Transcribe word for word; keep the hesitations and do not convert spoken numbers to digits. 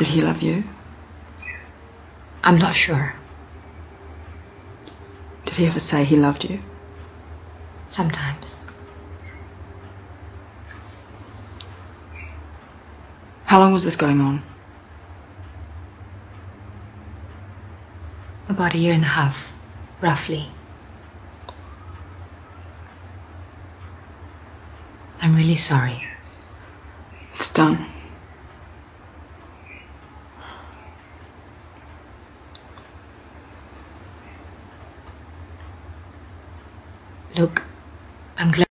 Did he love you? I'm not sure. Did he ever say he loved you? Sometimes. How long was this going on? About a year and a half, roughly. I'm really sorry. It's done. Look, I'm glad